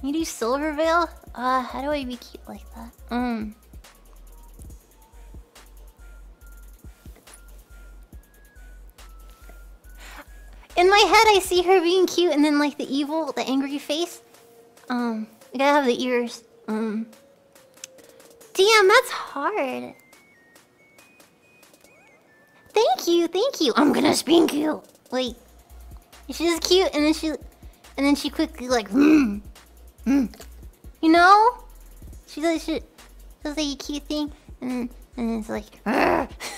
You do Silvervale? How do I be cute like that? In my head, I see her being cute, and then like the evil, the angry face. You gotta have the ears. Damn, that's hard. Thank you. I'm gonna spank you. Like, she's cute, and then she quickly like, You know? She does like a cute thing, and then it's like,